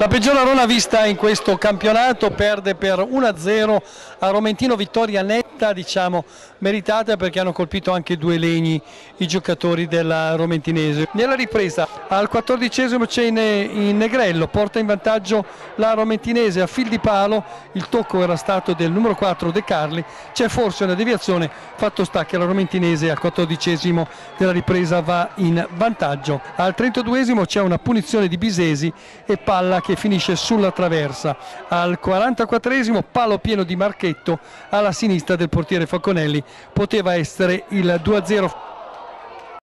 La peggior Arona vista in questo campionato, perde per 1-0 a Romentino, vittoria netta, diciamo meritata, perché hanno colpito anche due legni i giocatori della romentinese. Nella ripresa al 14esimo c'è in Negrello, porta in vantaggio la romentinese a fil di palo, il tocco era stato del numero 4 De Carli, c'è forse una deviazione, fatto sta che la romentinese al 14esimo della ripresa va in vantaggio. Al 32esimo c'è una punizione di Bisesi e palla che finisce sulla traversa. Al 44esimo palo pieno di Marchetto alla sinistra del portiere Falconelli, poteva essere il 2-0.